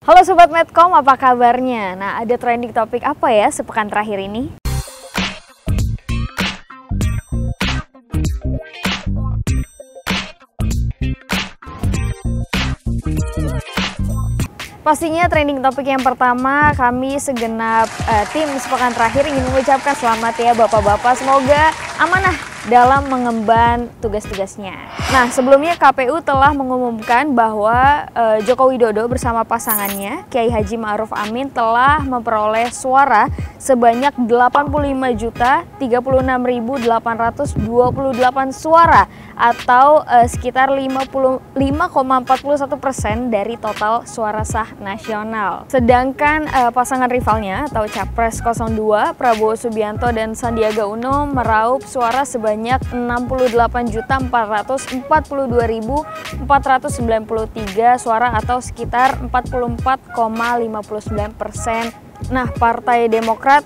Halo Sobat Medcom, apa kabarnya? Nah, ada trending topik apa ya sepekan terakhir ini? Pastinya trending topik yang pertama, kami segenap tim sepekan terakhir ingin mengucapkan selamat ya Bapak-Bapak, semoga amanah dalam mengemban tugas-tugasnya. Nah, sebelumnya KPU telah mengumumkan bahwa Joko Widodo bersama pasangannya Kiai Haji Ma'ruf Amin telah memperoleh suara sebanyak 85.036.828 suara atau sekitar 55,41% dari total suara sah nasional. Sedangkan pasangan rivalnya atau Capres 02 Prabowo Subianto dan Sandiaga Uno meraup suara sebanyak 68.442.493 suara atau sekitar 44,59%. Nah, Partai Demokrat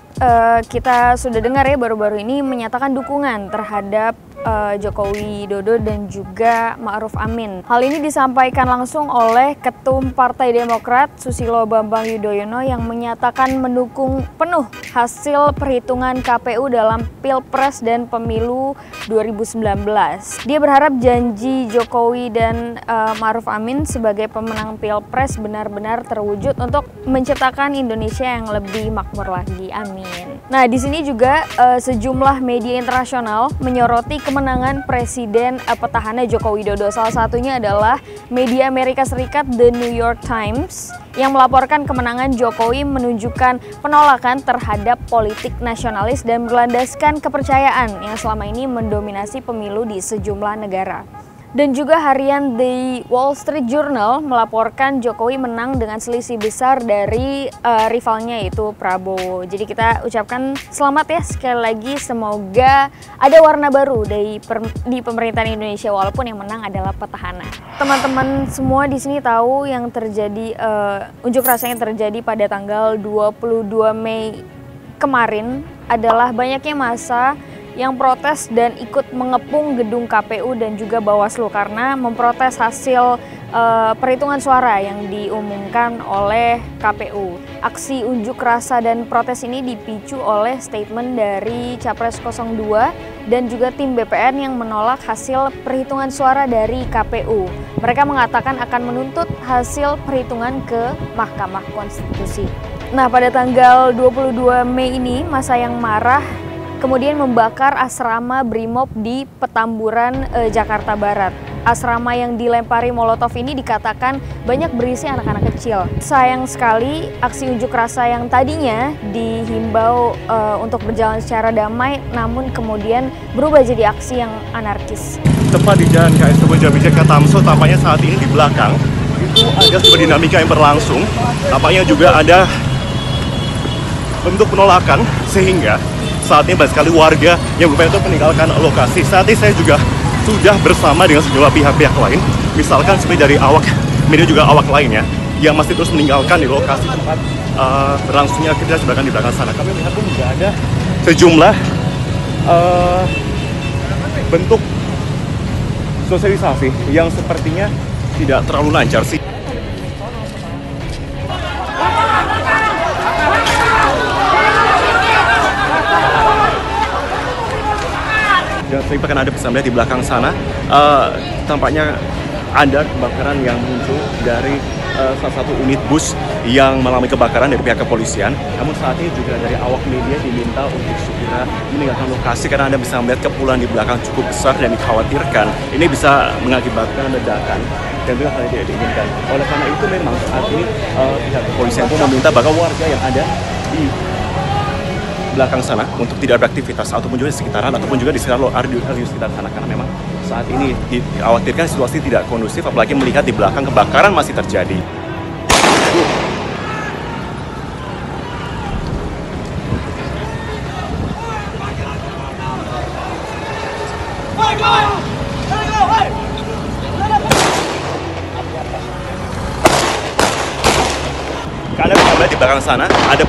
kita sudah dengar ya baru-baru ini menyatakan dukungan terhadap Joko Widodo dan juga Ma'ruf Amin. Hal ini disampaikan langsung oleh Ketum Partai Demokrat Susilo Bambang Yudhoyono yang menyatakan mendukung penuh hasil perhitungan KPU dalam Pilpres dan Pemilu 2019. Dia berharap janji Jokowi dan Ma'ruf Amin sebagai pemenang Pilpres benar-benar terwujud untuk menciptakan Indonesia yang lebih makmur lagi. Amin. Nah, di sini juga sejumlah media internasional menyoroti kemenangan Presiden petahana Joko Widodo. Salah satunya adalah media Amerika Serikat The New York Times yang melaporkan kemenangan Jokowi menunjukkan penolakan terhadap politik nasionalis dan berlandaskan kepercayaan yang selama ini mendominasi pemilu di sejumlah negara. Dan juga harian The Wall Street Journal melaporkan Jokowi menang dengan selisih besar dari rivalnya yaitu Prabowo. Jadi kita ucapkan selamat ya sekali lagi, semoga ada warna baru di pemerintahan Indonesia walaupun yang menang adalah petahana. Teman-teman semua di sini tahu yang terjadi unjuk rasa yang terjadi pada tanggal 22 Mei kemarin adalah banyaknya massa yang protes dan ikut mengepung gedung KPU dan juga Bawaslu karena memprotes hasil perhitungan suara yang diumumkan oleh KPU. Aksi unjuk rasa dan protes ini dipicu oleh statement dari Capres 02 dan juga tim BPN yang menolak hasil perhitungan suara dari KPU. Mereka mengatakan akan menuntut hasil perhitungan ke Mahkamah Konstitusi. Nah, pada tanggal 22 Mei ini massa yang marah kemudian membakar asrama Brimob di Petamburan, Jakarta Barat. Asrama yang dilempari molotov ini dikatakan banyak berisi anak-anak kecil. Sayang sekali aksi unjuk rasa yang tadinya dihimbau untuk berjalan secara damai, namun kemudian berubah jadi aksi yang anarkis. Tepat di Jalan KS Jakarta Tamso, tampaknya saat ini di belakang itu ada sebuah dinamika yang berlangsung. Tampaknya juga ada bentuk penolakan sehingga saat ini banyak sekali warga yang berupaya untuk meninggalkan lokasi. Saat ini saya juga sudah bersama dengan sejumlah pihak-pihak lain, misalkan seperti dari awak media juga awak lainnya yang masih terus meninggalkan di lokasi tempat berlangsungnya kita sebelah di belakang sana. Kami melihat pun juga ada sejumlah bentuk sosialisasi yang sepertinya tidak terlalu lancar sih. Dan seperti Anda bisa melihat di belakang sana, tampaknya ada kebakaran yang muncul dari salah satu unit bus yang mengalami kebakaran dari pihak kepolisian. Namun saat ini juga dari awak media diminta untuk segera meninggalkan lokasi karena Anda bisa melihat kepulan di belakang cukup besar dan dikhawatirkan ini bisa mengakibatkan ledakan dan itu hal yang tidak diinginkan. Oleh karena itu memang saat ini pihak kepolisian pun meminta bahwa warga yang ada di belakang sana untuk tidak beraktivitas ataupun juga di sekitaran ataupun juga di sekitar sana karena memang saat ini dikhawatirkan situasi tidak kondusif apalagi melihat di belakang kebakaran masih terjadi. Karena bisa melihat di belakang sana ada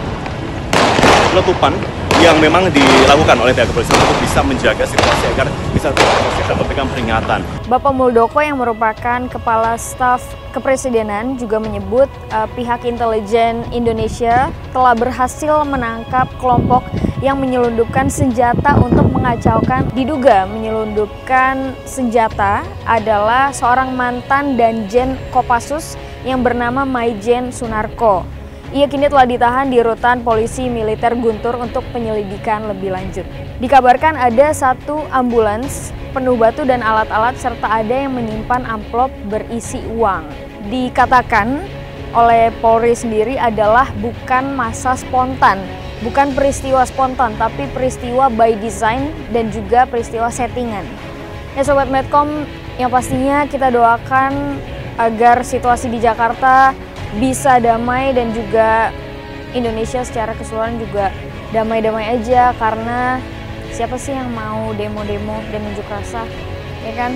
penutupan yang memang dilakukan oleh pihak kepolisian untuk bisa menjaga situasi agar bisa dapatkan peringatan. Bapak Muldoko yang merupakan Kepala Staf Kepresidenan juga menyebut pihak intelijen Indonesia telah berhasil menangkap kelompok yang menyelundupkan senjata untuk mengacaukan. Diduga menyelundupkan senjata adalah seorang mantan Danjen Kopassus yang bernama Maijen Sunarko. Ia kini telah ditahan di Rutan Polisi Militer Guntur untuk penyelidikan lebih lanjut. Dikabarkan ada satu ambulans penuh batu dan alat-alat serta ada yang menyimpan amplop berisi uang. Dikatakan oleh Polri sendiri adalah bukan massa spontan, bukan peristiwa spontan, tapi peristiwa by design dan juga peristiwa settingan. Ya Sobat Medcom, yang pastinya kita doakan agar situasi di Jakarta bisa damai dan juga Indonesia secara keseluruhan juga damai-damai aja, karena siapa sih yang mau demo-demo dan unjuk rasa, ya kan?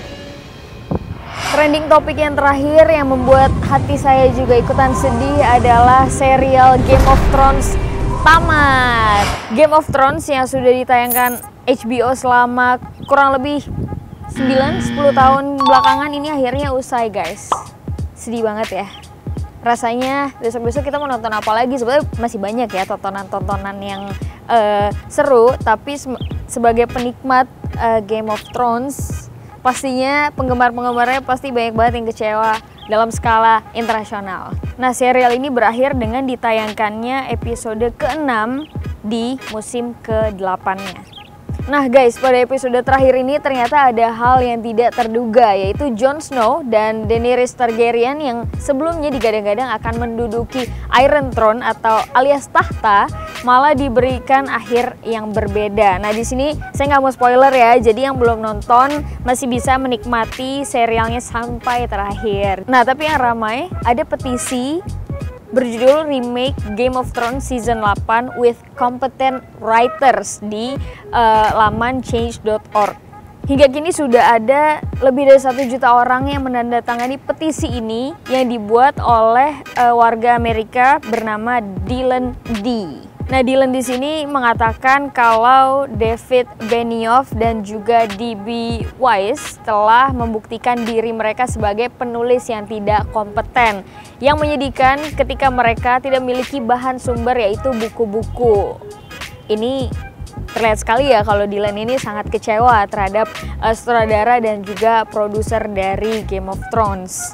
Trending topik yang terakhir yang membuat hati saya juga ikutan sedih adalah serial Game of Thrones tamat. Game of Thrones yang sudah ditayangkan HBO selama kurang lebih 9-10 tahun belakangan ini akhirnya usai guys. Sedih banget ya. Rasanya besok-besok kita mau nonton apa lagi? Sebenarnya masih banyak ya tontonan-tontonan yang seru, tapi sebagai penikmat Game of Thrones, pastinya penggemar-penggemarnya pasti banyak banget yang kecewa dalam skala internasional. Nah, serial ini berakhir dengan ditayangkannya episode ke-6 di musim ke-8-nya. Nah guys, pada episode terakhir ini ternyata ada hal yang tidak terduga, yaitu Jon Snow dan Daenerys Targaryen yang sebelumnya digadang-gadang akan menduduki Iron Throne atau alias tahta, malah diberikan akhir yang berbeda. Nah di sini saya nggak mau spoiler ya, jadi yang belum nonton masih bisa menikmati serialnya sampai terakhir. Nah tapi yang ramai ada petisi berjudul Remake Game of Thrones Season 8 with Competent Writers di laman change.org. Hingga kini sudah ada lebih dari 1 juta orang yang menandatangani petisi ini yang dibuat oleh warga Amerika bernama Dylan D. Nah, Dylan di sini mengatakan kalau David Benioff dan juga D.B. Weiss telah membuktikan diri mereka sebagai penulis yang tidak kompeten. Yang menyedihkan ketika mereka tidak memiliki bahan sumber, yaitu buku-buku. Ini terlihat sekali ya kalau Dylan ini sangat kecewa terhadap sutradara dan juga produser dari Game of Thrones.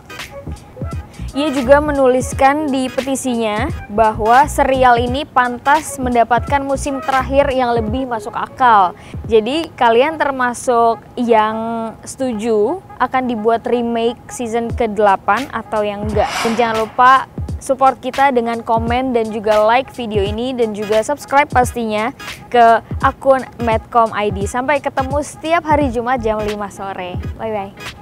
Ia juga menuliskan di petisinya bahwa serial ini pantas mendapatkan musim terakhir yang lebih masuk akal. Jadi kalian termasuk yang setuju akan dibuat remake season ke-8 atau yang enggak? Dan jangan lupa support kita dengan komen dan juga like video ini dan juga subscribe pastinya ke akun Medcom ID. Sampai ketemu setiap hari Jumat jam 5 sore. Bye bye.